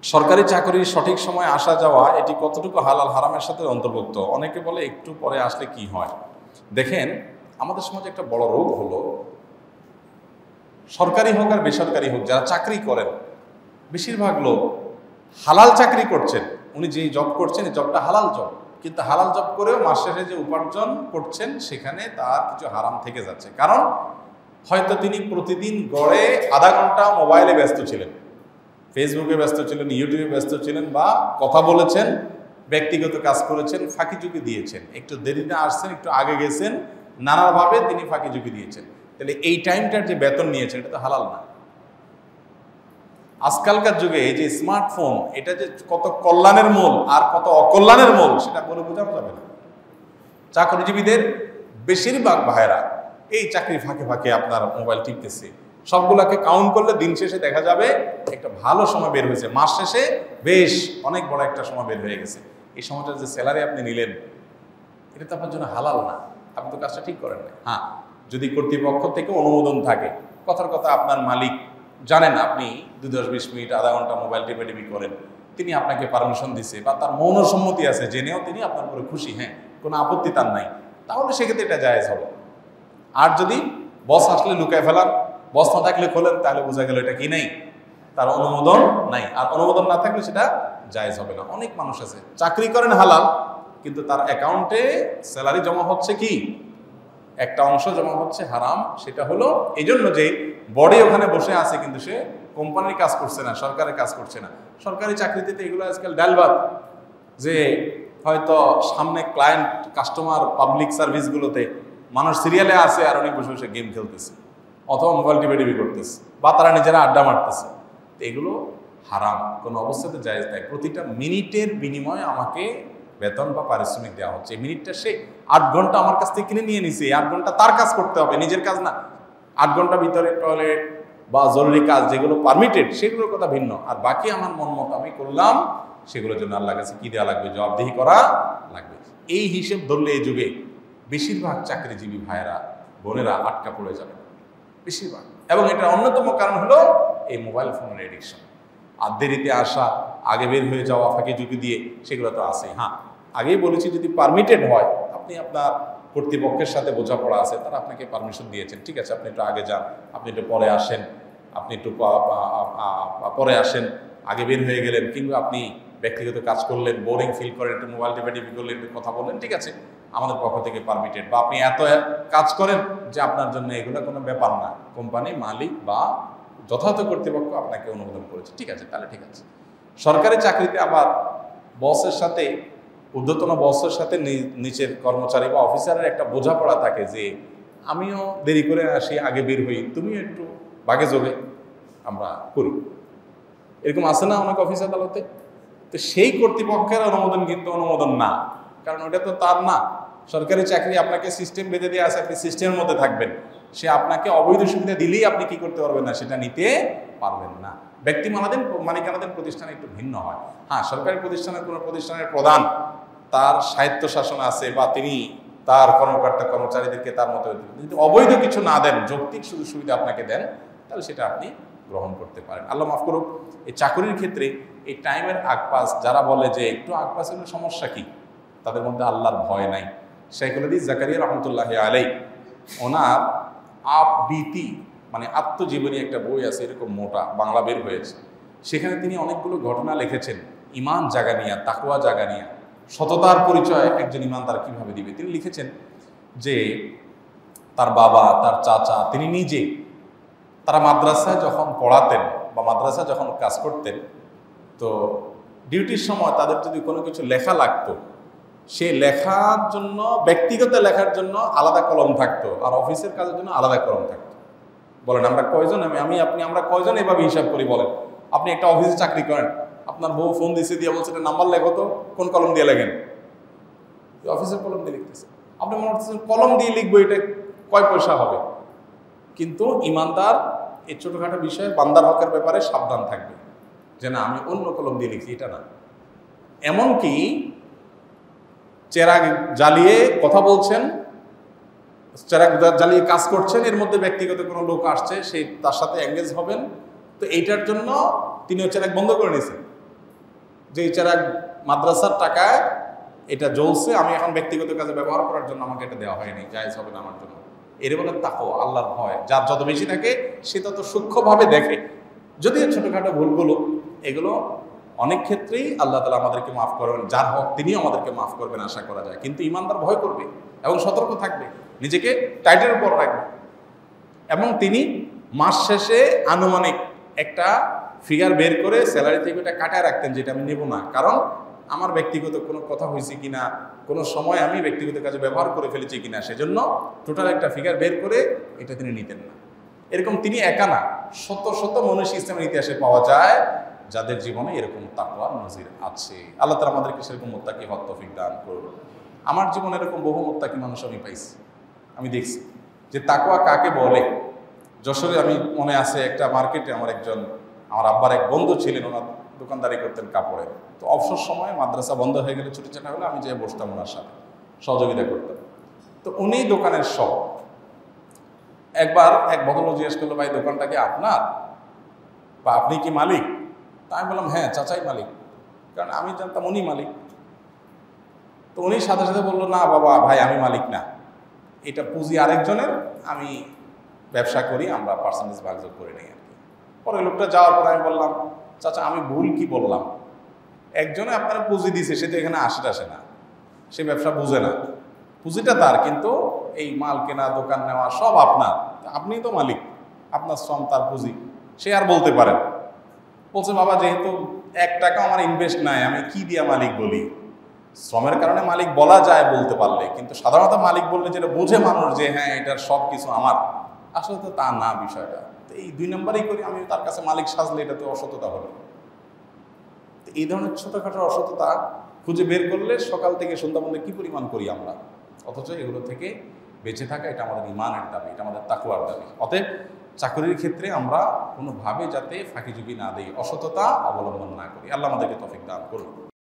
সরকারি চাকরির সঠিক সময় আসা যাওয়া এটি কতটুকু হালাল হারামের সাথে অন্তর্ভুক্ত? অনেকে বলে একটু পরে আসলে কি হয়। দেখেন, আমাদের সমাজে একটা বড় রোগ হলো, সরকারি হোক আর বেসরকারি হোক, যারা চাকরি করেন বেশিরভাগ লোক হালাল চাকরি করছেন। উনি যে জব করছেন এই জবটা হালাল জব, কিন্তু হালাল জব করেও মাস শেষে যে উপার্জন করছেন সেখানে তার কিছু হারাম থেকে যাচ্ছে। কারণ হয়তো তিনি প্রতিদিন গড়ে আধা ঘন্টা মোবাইলে ব্যস্ত ছিলেন, ফেসবুকে ব্যস্ত ছিলেন, ইউটিউবে ব্যস্ত ছিলেন, বা কথা বলেছেন, ব্যক্তিগত কাজ করেছেন, ফাঁকিঝুঁকি দিয়েছেন, একটু দেরিতে আসছেন, একটু আগে গেছেন, নানাভাবে তিনি ফাঁকিঝুঁকি দিয়েছেন। তাহলে এই টাইমটার যে বেতন নিয়েছেন এটা তো হালাল না। আজকালকার যুগে এই যে স্মার্টফোন, এটা যে কত কল্যাণের মূল আর কত অকল্যাণের মূল সেটা বলে বোঝানো যাবে না। চাকরিজীবীদের বেশিরভাগ ভাইরা এই চাকরি ফাঁকে ফাঁকে আপনার মোবাইল টিপতেছে, সবগুলাকে কাউন্ট করলে দিন শেষে দেখা যাবে একটা ভালো সময় বের হয়েছে, মাস শেষে বেশ অনেক বড় একটা সময় বের হয়ে গেছে। এই সময়টার যে স্যালারি আপনি নিলেন এটা তো আপনার জন্য হালাল না, আপনি তো কাজটা ঠিক করেন না। হ্যাঁ, যদি কর্তৃপক্ষ থেকে অনুমোদন থাকে, কথার কথা আপনার মালিক জানেন আপনি 2-10-20 মিনিট আধা ঘন্টা মোবাইল টিপি করেন, তিনি আপনাকে পারমিশন দিছে বা তার মৌন সম্মতি আছে, জেনেও তিনি আপনার উপরে খুশি, হ্যাঁ, কোনো আপত্তি তার নাই, তাহলে সেক্ষেত্রে এটা জায়েজ হবে। আর যদি বস আসলে লুকায় ফেলান, বস না থাকলে খোলেন, তাহলে বোঝা গেল এটা কি নেই, তার অনুমোদন নাই। আর অনুমোদন না থাকলে সেটা জায়েজ হবে না। অনেক মানুষ আছে চাকরি করেন হালাল, কিন্তু তার অ্যাকাউন্টে স্যালারি জমা হচ্ছে কি একটা অংশ জমা হচ্ছে হারাম। সেটা হলো এই জন্য যে বডি ওখানে বসে আছে, কিন্তু সে কোম্পানির কাজ করছে না, সরকারের কাজ করছে না। সরকারি চাকরিতে তো এগুলো আজকাল ডালভাত, যে হয়তো সামনে ক্লায়েন্ট, কাস্টমার, পাবলিক সার্ভিসগুলোতে মানুষ সিরিয়ালে আছে আর অনেক বসে বসে গেম খেলতেছে অথবা মোবাইল টিপি করতেছে, বা তারা নিজেরা আড্ডা মারতেছে। এগুলো হারাম, কোনো অবস্থাতে জায়েজ নাই। প্রতিটা মিনিটের বিনিময়ে আমাকে বেতন বা পারিশ্রমিক দেওয়া হচ্ছে। এই মিনিটটা সে 8 ঘন্টা আমার কাছ থেকে কিনে নিয়ে নিছে, 8 ঘন্টা তার কাজ করতে হবে, নিজের কাজ না। 8 ঘন্টা ভিতরে টয়লেট বা জরুরি কাজ যেগুলো পারমিটেড সেগুলোর কথা ভিন্ন, আর বাকি আমার মন মতো আমি করলাম, সেগুলোর জন্য আল্লাহর কাছে কি দেওয়া লাগবে? জবাবদিহি করা লাগবে। এই হিসেব ধরলে এই যুগে বেশিরভাগ চাকরিজীবী ভাইয়েরা, বোনেরা আটকা পড়ে যাবে বেশিরভাগ। এবং এটার অন্যতম কারণ হলো এই মোবাইল ফোনের এডিকশন। আর দেরিতে আসা, আগে বের হয়ে যাওয়া, ফাঁকি ঝুঁকি দিয়ে, সেগুলো তো আছেই। হ্যাঁ, আগেই বলেছি যদি পারমিটেড হয়, আপনি আপনার কর্তৃপক্ষের সাথে বোঝাপড়া আছে, তারা আপনাকে পারমিশন দিয়েছেন, ঠিক আছে আপনি একটু আগে যান, আপনি একটু পরে আসেন, আপনি একটু পরে আসেন, আগে বের হয়ে গেলেন, কিংবা আপনি ব্যক্তিগত কাজ করলেন, বোরিং ফিল করেন, একটু মোবাইল টিপি করলেন, একটু কথা বললেন, ঠিক আছে আমাদের পক্ষ থেকে পারমিটেড। বা আপনি এত কাজ করেন যে আপনার জন্য এগুলো কোনো ব্যাপার না, কোম্পানি মালিক বা যথাযথ কর্তৃপক্ষ আপনাকে অনুমোদন করেছে, ঠিক আছে, তাহলে ঠিক আছে। সরকারি চাকরিতে আবার বসের সাথে, ঊর্ধ্বতন বসের সাথে নিচের কর্মচারী বা অফিসারের একটা বোঝাপড়া থাকে যে আমিও দেরি করে আসি, আগে বের হই, তুমিও একটু বাগে যোগে আমরা করি, এরকম আছে না অনেক অফিস আদালতে। তো সেই কর্তৃপক্ষের অনুমোদন কিন্তু অনুমোদন না, কারণ ওটা তো তার না। সরকারি চাকরি আপনাকে সিস্টেম বেঁধে দিয়ে আছে, আপনি সিস্টেমের মধ্যে থাকবেন, সে আপনাকে অবৈধ সুবিধা দিলেই আপনি কি করতে পারবেন না, সেটা নিতে পারবেন না। ব্যক্তি মালিকানাধীন প্রতিষ্ঠানে একটু ভিন্ন হয়। হ্যাঁ, সরকারি প্রতিষ্ঠানের কোনো প্রতিষ্ঠানের প্রধান তার স্বায়ত্ত শাসন আছে, বা তিনি তার কর্মকর্তা কর্মচারীদেরকে তার মতো, যদি অবৈধ কিছু না দেন, যৌক্তিক সুযোগ সুবিধা আপনাকে দেন, তাহলে সেটা আপনি গ্রহণ করতে পারেন। আল্লাহ মাফ করুক, এই চাকরির ক্ষেত্রে এই টাইমের আগপাস, যারা বলে যে একটু আগপাস হলে সমস্যা কি, তাদের মধ্যে আল্লাহর ভয় নাই। শাইখুল হাদিস জাকারিয়া রহমতুল্লাহ আলাইহি, ওনার আপবিতি মানে আত্মজীবনী একটা বই আছে, এরকম মোটা, বাংলা বের হয়েছে। সেখানে তিনি অনেকগুলো ঘটনা লিখেছেন ইমান জাগানিয়া, তাকওয়া জাগানিয়া, সততার পরিচয় একজন ইমানদার কিভাবে দিবে। তিনি লিখেছেন যে তার বাবা, তার চাচা, তিনি নিজে, তারা মাদ্রাসায় যখন পড়াতেন বা মাদ্রাসায় যখন কাজ করতেন, তো ডিউটির সময় তাদের যদি কোনো কিছু লেখা লাগতো, সে লেখার জন্য, ব্যক্তিগত লেখার জন্য আলাদা কলম থাকতো, আর অফিসের কাজের জন্য আলাদা কলম থাকতো। বলেন আমরা কয়জন, আপনি আমরা কয়জন এভাবে হিসাব করি বলেন? আপনি একটা অফিসে চাকরি করেন, আপনার বউ ফোন দিচ্ছে, দিয়ে বলছে নাম্বার লেখো তো, কোন কলম দিয়ে লেখেন? অফিসের কলম দিয়ে লিখতেছে। আপনি মনে করতেছেন কলম দিয়ে লিখবো, এটা কয় পয়সা হবে? কিন্তু ইমানদার এই ছোটোখাটো বিষয়ে বান্দার হকের ব্যাপারে সাবধান থাকবে, যে না আমি অন্য কলম দিয়ে লিখি, এটা না। এমনকি চেরাগ জ্বালিয়ে কথা বলছেন, চেরাগ জ্বালিয়ে কাজ করছেন, এর মধ্যে ব্যক্তিগত কোনো লোক আসছে, সেই তার সাথে এঙ্গেজ হবেন, তো এইটার জন্য তিনিও চেরাগ বন্ধ করে নিয়েছেন, যে এই চেরাগ মাদ্রাসার টাকায় এটা জ্বলছে, আমি এখন ব্যক্তিগত কাজে ব্যবহার করার জন্য আমাকে এটা দেওয়া হয়নি, জায়েজ হবে না আমার জন্য। এর বলে তাকওয়া, আল্লাহর ভয়। যার যত বেশি থাকে সে তত সূক্ষ্মভাবে দেখে। যদিও ছোটোখাটো ভুলগুলো, এগুলো অনেক ক্ষেত্রেই আল্লাহ তাআলা আমাদেরকে মাফ করবেন, যার হক তিনিও আমাদেরকে মাফ করবেন আশা করা যায়। কিন্তু ইমানদার ভয় করবে এবং সতর্ক থাকবে, নিজেকে টাইটের উপর রাখবে। এবং তিনি মাস শেষে আনুমানিক একটা ফিগার বের করে স্যালারি থেকে এটা কাটায় রাখতেন, যেটা আমি নেব না, কারণ আমার ব্যক্তিগত কোনো কথা হয়েছে কিনা, কোনো সময় আমি ব্যক্তিগত কাজে ব্যবহার করে ফেলেছি কিনা, সেজন্য টোটাল একটা ফিগার বের করে এটা তিনি নিতেন না। এরকম তিনি একা না, শত শত মনীষী ইসলামের ইতিহাসে পাওয়া যায় যাদের জীবনে এরকম তাকওয়ার নজির আছে। আল্লাহ তাআলা আমাদেরকে সেরকম মুত্তাকি হওয়ার তৌফিক দান করুন। আমার জীবনে এরকম বহু মুত্তাকি মানুষ আমি পাইছি, আমি দেখছি যে তাকওয়া কাকে বলে। যশোরে আমি মনে আছে একটা মার্কেটে আমার আব্বার এক বন্ধু ছিলেন, ওনার দোকানদারি করতেন কাপড়ের। তো অবসর সময় মাদ্রাসা বন্ধ হয়ে গেলে ছুটি ছাটা হলে আমি যেয়ে বসতাম ওনার সাথে, সহযোগিতা করতাম। তো উনি দোকানের সব। একবার এক ভদ্রলোক জিজ্ঞেস করলো, ভাই দোকানটা কি আপনার, বা আপনি কি মালিক? তা আমি বললাম, হ্যাঁ চাচাই মালিক, কারণ আমি জানতাম উনি মালিক। তো উনি সাথে সাথে বললো, না বাবা ভাই আমি মালিক না, এটা পুঁজি আরেকজনের, আমি ব্যবসা করি, আমরা পার্সেন্টেজ ভাগযোগ করে নিই আর কি। পরে লোকটা যাওয়ার পর আমি বললাম, চাচা আমি ভুল কি বললাম? একজনে আপনারা পুঁজি দিছে, সে তো এখানে আসে না, সে ব্যবসা বুঝে না, পুঁজিটা তার, কিন্তু এই মাল কেনা দোকান নেওয়া সব আপনার, আপনিই তো মালিক, আপনার শ্রম তার পুঁজি, সে আর বলতে পারেন। বলছে, বাবা যেহেতু 1 টাকা আমার ইনভেস্ট নাই, আমি কি দিয়া মালিক বলি? শ্রমের কারণে মালিক বলা যায় বলতে পারলে, কিন্তু সাধারণত মালিক বললে যেটা বোঝে মানুষ যে হ্যাঁ এটার সব কিছু আমার, আসলে তো তা না বিষয়টা। তো এই 2 নম্বরই করি, আমি তার কাছে মালিক সাজলে এটা তো অসততা হলো। তো এই ধরনের ছোটোখাটো অসততা খুঁজে বের করলে সকাল থেকে সন্ধ্যা পর্যন্ত কী পরিমাণ করি আমরা, অথচ এগুলো থেকে বেঁচে থাকা এটা আমাদের ইমানের দাবি, এটা আমাদের তাকওয়ার দাবি। অতএব চাকরির ক্ষেত্রে আমরা কোনোভাবে যাতে ফাঁকিঝুঁকি না দিই, অসততা অবলম্বন না করি। আল্লাহ আমাদেরকে তৌফিক দান করুন।